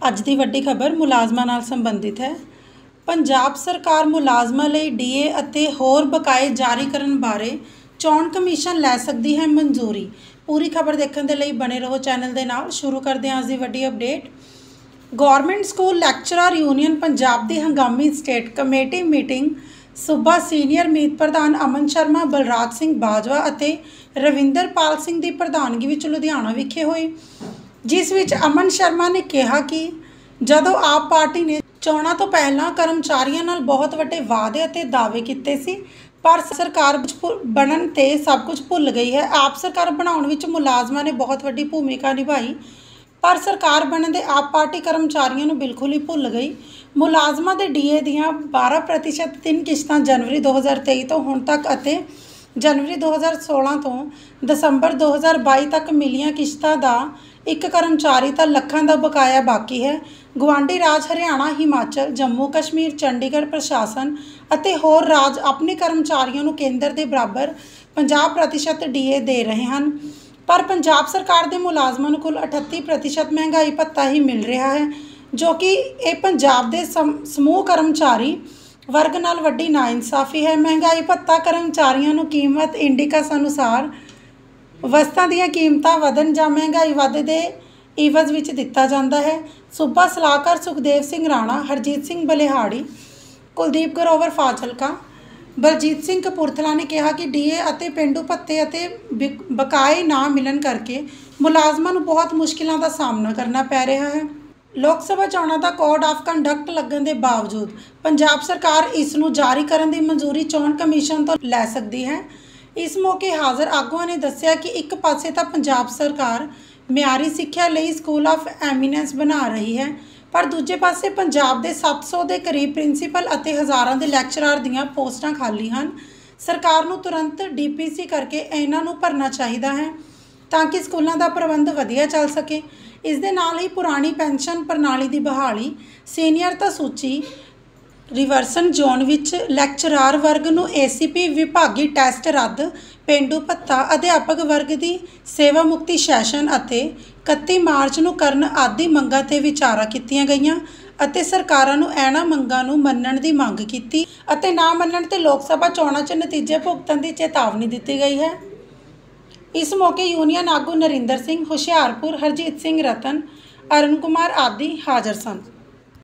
ਅੱਜ ਦੀ ਵੱਡੀ ਖਬਰ ਮੁਲਾਜ਼ਮਾਂ ਨਾਲ ਸੰਬੰਧਿਤ ਹੈ। ਪੰਜਾਬ ਸਰਕਾਰ ਮੁਲਾਜ਼ਮਾਂ ਲਈ ਡੀਏ ਅਤੇ ਹੋਰ ਬਕਾਏ ਜਾਰੀ ਕਰਨ ਬਾਰੇ ਚੋਣ ਕਮਿਸ਼ਨ ਲੈ ਸਕਦੀ ਹੈ ਮਨਜ਼ੂਰੀ। ਪੂਰੀ ਖਬਰ ਦੇਖਣ ਦੇ ਲਈ ਬਣੇ ਰਹੋ ਚੈਨਲ ਦੇ ਨਾਲ। ਸ਼ੁਰੂ ਕਰਦੇ ਹਾਂ ਅੱਜ ਦੀ ਵੱਡੀ update. Government school lecturer union Punjab ਦੀ ਹੰਗਾਮੀ ਸਟੇਟ ਕਮੇਟੀ ਮੀਟਿੰਗ ਸੂਬਾ ਸੀਨੀਅਰ ਮੀਤ ਪ੍ਰਧਾਨ ਅਮਨ ਸ਼ਰਮਾ, ਬਲਰਾਜ ਸਿੰਘ ਬਾਜਵਾ ਅਤੇ ਰਵਿੰਦਰਪਾਲ ਸਿੰਘ ਦੀ ਪ੍ਰਧਾਨਗੀ ਵਿੱਚ ਲੁਧਿਆਣਾ ਵਿਖੇ ਹੋਈ, ਜਿਸ ਵਿੱਚ ਅਮਨ ਸ਼ਰਮਾ ਨੇ ਕਿਹਾ ਕਿ ਜਦੋਂ ਆਪ ਪਾਰਟੀ ਨੇ ਚੋਣਾਂ ਤੋਂ ਪਹਿਲਾਂ ਕਰਮਚਾਰੀਆਂ ਨਾਲ ਬਹੁਤ ਵੱਡੇ ਵਾਅਦੇ ਅਤੇ ਦਾਅਵੇ ਕੀਤੇ ਸੀ, ਪਰ ਸਰਕਾਰ ਬਣਨ ਤੇ ਸਭ ਕੁਝ ਭੁੱਲ ਗਈ ਹੈ। ਆਪ ਸਰਕਾਰ ਬਣਾਉਣ ਵਿੱਚ ਮੁਲਾਜ਼ਮਾਂ ਨੇ ਬਹੁਤ ਵੱਡੀ ਭੂਮਿਕਾ ਨਿਭਾਈ, ਪਰ ਸਰਕਾਰ ਬਣਨ ਦੇ ਆਪ ਪਾਰਟੀ ਕਰਮਚਾਰੀਆਂ ਨੂੰ ਬਿਲਕੁਲ ਹੀ ਭੁੱਲ ਗਈ। ਮੁਲਾਜ਼ਮਾਂ ਦੇ ਡੀਏ ਦੀਆਂ 12% 3 ਕਿਸ਼ਤਾਂ ਜਨਵਰੀ 2023 ਤੋਂ ਹੁਣ ਤੱਕ ਅਤੇ ਜਨਵਰੀ 2016 ਤੋਂ ਦਸੰਬਰ 2022 ਤੱਕ ਮਿਲੀਆਂ ਕਿਸ਼ਤਾਂ ਦਾ ਇੱਕ ਕਰਮਚਾਰੀ ਤਾਂ ਲੱਖਾਂ ਦਾ ਬਕਾਇਆ ਬਾਕੀ ਹੈ। ਗੁਆਂਢੀ ਰਾਜ ਹਰਿਆਣਾ, ਹਿਮਾਚਲ, ਜੰਮੂ ਕਸ਼ਮੀਰ, ਚੰਡੀਗੜ੍ਹ ਪ੍ਰਸ਼ਾਸਨ ਅਤੇ ਹੋਰ ਰਾਜ ਆਪਣੇ ਕਰਮਚਾਰੀਆਂ ਨੂੰ ਕੇਂਦਰ ਦੇ ਬਰਾਬਰ 50% ਡੀਏ ਦੇ ਰਹੇ ਹਨ, ਪਰ ਪੰਜਾਬ ਸਰਕਾਰ ਦੇ ਮੁਲਾਜ਼ਮਾਂ ਨੂੰ ਕੁੱਲ 38% ਮਹਿੰਗਾਈ ਭੱਤਾ ਹੀ ਮਿਲ ਰਿਹਾ ਹੈ, ਜੋ ਕਿ ਇਹ ਪੰਜਾਬ ਦੇ ਸਮੂਹ ਕਰਮਚਾਰੀ ਵਰਗ ਨਾਲ ਵੱਡੀ ਨਾਇਨਸਾਫੀ ਹੈ। ਮਹਿੰਗਾਈ ਭੱਤਾ ਕਰਮਚਾਰੀਆਂ ਨੂੰ ਕੀਮਤ ਇੰਡੀਕਸ ਅਨੁਸਾਰ ਵਸਤਾਂ ਦੀਆਂ ਕੀਮਤਾਂ ਵਧਣ ਜਾਂ ਮਹਿੰਗਾਈ ਵਾਧੇ ਦੇ ਇਵਜ਼ ਵਿੱਚ ਦਿੱਤਾ ਜਾਂਦਾ ਹੈ। ਸੂਬਾ ਸਲਾਹਕਾਰ ਸੁਖਦੇਵ ਸਿੰਘ ਰਾਣਾ, ਹਰਜੀਤ ਸਿੰਘ ਬਲਿਹਾੜੀ, ਕੁਲਦੀਪ ਗਰੋਵਰ ਫਾਜ਼ਿਲਕਾ, ਬਲਜੀਤ ਸਿੰਘ ਕਪੂਰਥਲਾ ਨੇ ਕਿਹਾ ਕਿ ਡੀਏ ਅਤੇ ਪੇਂਡੂ ਭੱਤੇ ਅਤੇ ਬਕਾਏ ਨਾ ਮਿਲਣ ਕਰਕੇ ਮੁਲਾਜ਼ਮਾਂ ਨੂੰ ਬਹੁਤ ਮੁਸ਼ਕਿਲਾਂ ਦਾ ਸਾਹਮਣਾ ਕਰਨਾ ਪੈ ਰਿਹਾ ਹੈ। ਲੋਕ ਸਭਾ ਚੋਣਾਂ ਦਾ ਕੋਡ ਆਫ ਕੰਡਕਟ ਲੱਗਣ ਦੇ ਬਾਵਜੂਦ ਪੰਜਾਬ ਸਰਕਾਰ ਇਸ ਨੂੰ ਜਾਰੀ ਕਰਨ ਦੀ ਮਨਜ਼ੂਰੀ ਚੋਣ ਕਮਿਸ਼ਨ ਤੋਂ ਲੈ ਸਕਦੀ ਹੈ। ਇਸ ਮੌਕੇ ਹਾਜ਼ਰ ਆਗੂਆਂ ਨੇ ਦੱਸਿਆ ਕਿ ਇੱਕ ਪਾਸੇ ਤਾਂ ਪੰਜਾਬ ਸਰਕਾਰ ਮਿਆਰੀ ਸਿੱਖਿਆ ਲਈ ਸਕੂਲ ਆਫ ਐਮੀਨੈਂਸ ਬਣਾ ਰਹੀ ਹੈ, ਪਰ ਦੂਜੇ ਪਾਸੇ ਪੰਜਾਬ ਦੇ 700 ਦੇ ਕਰੀਬ ਪ੍ਰਿੰਸੀਪਲ ਅਤੇ ਹਜ਼ਾਰਾਂ ਦੇ ਲੈਕਚਰਰ ਦੀਆਂ ਪੋਸਟਾਂ ਖਾਲੀ ਹਨ। ਸਰਕਾਰ ਨੂੰ ਤੁਰੰਤ ਡੀਪੀਸੀ ਕਰਕੇ ਇਹਨਾਂ ਨੂੰ ਭਰਨਾ ਚਾਹੀਦਾ ਹੈ ਤਾਂ ਕਿ ਸਕੂਲਾਂ ਦਾ ਪ੍ਰਬੰਧ ਵਧੀਆ ਚੱਲ ਸਕੇ। ਇਸ ਦੇ ਨਾਲ ਹੀ ਪੁਰਾਣੀ ਪੈਨਸ਼ਨ ਪ੍ਰਣਾਲੀ ਦੀ ਬਹਾਲੀ, ਸੀਨੀਅਰਤਾ ਸੂਚੀ ਰਿਵਰਸਨ ਜ਼ੋਨ ਵਿੱਚ ਲੈਕਚਰਾਰ ਵਰਗ ਨੂੰ ਏਸੀਪੀ ਵਿਭਾਗੀ ਟੈਸਟ ਰੱਦ, ਪੇਂਡੂ ਭੱਤਾ, ਅਧਿਆਪਕ ਵਰਗ ਦੀ ਸੇਵਾ ਮੁਕਤੀ ਸੈਸ਼ਨ ਅਤੇ 31 ਮਾਰਚ ਨੂੰ ਕਰਨ ਆਦਿ ਮੰਗਾਂ 'ਤੇ ਵਿਚਾਰਾਂ ਕੀਤੀਆਂ ਗਈਆਂ ਅਤੇ ਸਰਕਾਰਾਂ ਨੂੰ ਇਹਨਾਂ ਮੰਗਾਂ ਨੂੰ ਮੰਨਣ ਦੀ ਮੰਗ ਕੀਤੀ ਅਤੇ ਨਾ ਮੰਨਣ 'ਤੇ ਲੋਕ ਸਭਾ ਚੋਣਾਂ 'ਚ ਨਤੀਜੇ ਭੁਗਤਣ ਦੀ ਚੇਤਾਵਨੀ ਦਿੱਤੀ ਗਈ ਹੈ। ਇਸ ਮੌਕੇ ਯੂਨੀਅਨ ਆਗੂ ਨਰਿੰਦਰ ਸਿੰਘ, ਹੁਸ਼ਿਆਰਪੁਰ, ਹਰਜੀਤ ਸਿੰਘ ਰਤਨ, ਅਰਨ ਕੁਮਾਰ ਆਦਿ ਹਾਜ਼ਰ ਸਨ।